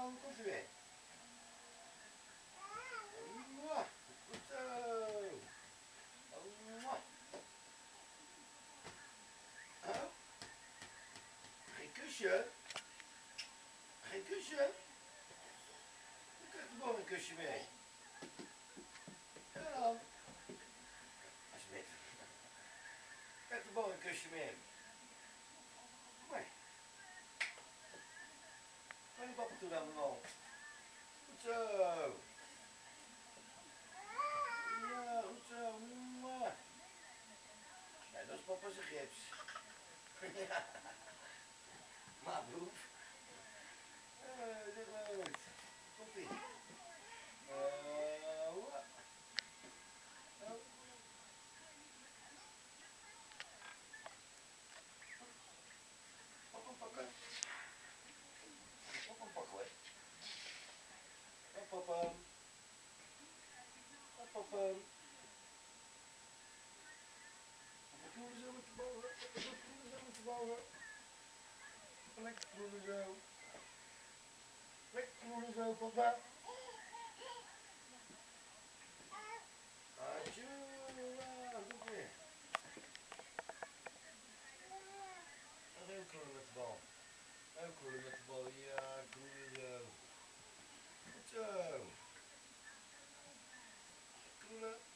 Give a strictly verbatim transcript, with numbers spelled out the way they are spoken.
dan komt hij weer. Mwah. Goed zo. Mwah. Oh. Geen kusje. Geen kusje. Dan krijgt de boom een kusje mee. Ja dan. Alsjeblieft. Krijgt de boom een kusje mee. Kom maar. Ga je papa toe dan, man. Goed zo. Ja, goed zo. Mwah. Ja, dat is papa's gips. Ja. Maar broef. Ja, zeg maar goed. Komt ie. Uh, oh. Pak hem pakken. Pak hem pakken hoor. Pak papa. Pak papa. Papa knoelen zo met de bogen. Papa knoelen zo met de bogen. Lekker knoelen zo. Lekker knoelen zo papa. Atjoe, goed weer. Heel knoelen met de bal. Heel knoelen met de bal. Ja, knoelen zo. Goed zo. Knoelen.